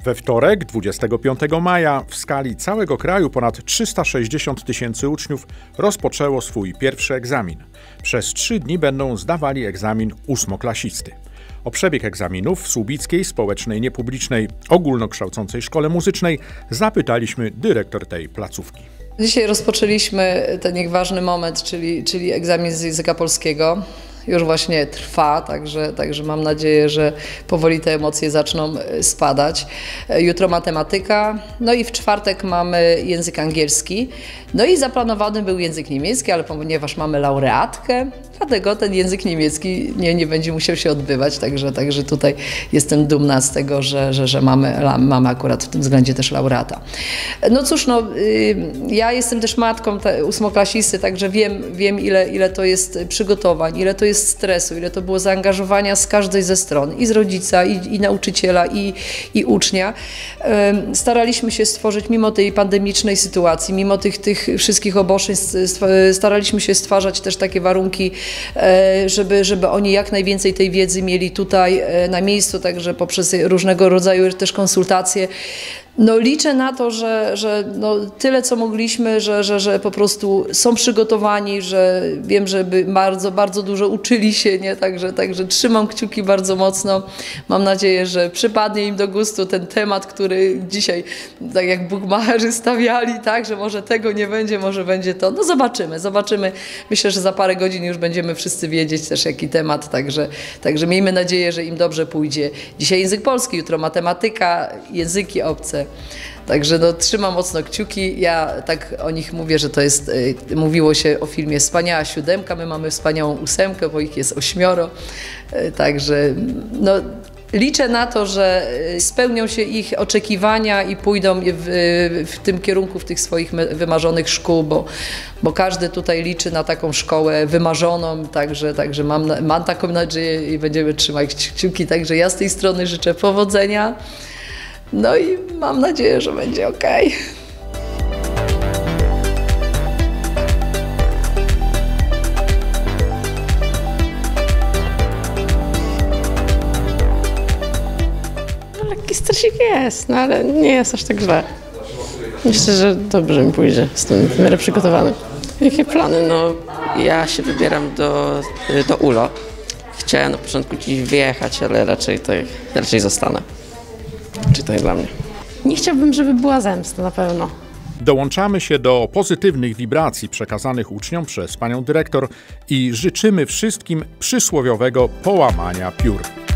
We wtorek, 25 maja, w skali całego kraju ponad 360 000 uczniów rozpoczęło swój pierwszy egzamin. Przez 3 dni będą zdawali egzamin ósmoklasisty. O przebieg egzaminów w Słubickiej Społecznej Niepublicznej Ogólnokształcącej Szkole Muzycznej zapytaliśmy dyrektor tej placówki. Dzisiaj rozpoczęliśmy ten ważny moment, czyli egzamin z języka polskiego. Już właśnie trwa, także mam nadzieję, że powoli te emocje zaczną spadać. Jutro matematyka, no i w czwartek mamy język angielski. No i zaplanowany był język niemiecki, ale ponieważ mamy laureatkę, dlatego ten język niemiecki nie będzie musiał się odbywać, także tutaj jestem dumna z tego, że mamy akurat w tym względzie też laureata. No cóż, ja jestem też matką ósmoklasisty, także wiem ile to jest przygotowań, ile to jest stresu, ile to było zaangażowania z każdej ze stron, i z rodzica, i nauczyciela, i ucznia. Staraliśmy się stworzyć, mimo tej pandemicznej sytuacji, mimo tych wszystkich obostrzeń, staraliśmy się stwarzać też takie warunki, żeby oni jak najwięcej tej wiedzy mieli tutaj na miejscu, także poprzez różnego rodzaju też konsultacje. No liczę na to, że tyle co mogliśmy, że po prostu są przygotowani, że wiem, że bardzo dużo uczyli się, nie? Także trzymam kciuki bardzo mocno. Mam nadzieję, że przypadnie im do gustu ten temat, który dzisiaj, tak jak bukmacherzy stawiali, tak, że może tego nie będzie, może będzie to. No zobaczymy. Myślę, że za parę godzin już będziemy wszyscy wiedzieć też jaki temat, także miejmy nadzieję, że im dobrze pójdzie. Dzisiaj język polski, jutro matematyka, języki obce. Także trzymam mocno kciuki. Ja tak o nich mówię, że to jest, mówiło się o filmie Wspaniała siódemka, my mamy wspaniałą 8, bo ich jest 8. Także liczę na to, że spełnią się ich oczekiwania i pójdą w tym kierunku, w tych swoich wymarzonych szkół, bo każdy tutaj liczy na taką szkołę wymarzoną, także mam taką nadzieję i będziemy trzymać kciuki. Także ja z tej strony życzę powodzenia. No i mam nadzieję, że będzie ok. Lekki stresik jest, ale nie jest aż tak źle. Myślę, że dobrze mi pójdzie, jestem w miarę przygotowany. Jakie plany? Ja się wybieram do ULO. Chciałem na początku gdzieś wyjechać, ale raczej zostanę. Czy to jest dla mnie? Nie chciałbym, żeby była zemsta na pewno. Dołączamy się do pozytywnych wibracji przekazanych uczniom przez panią dyrektor i życzymy wszystkim przysłowiowego połamania piór.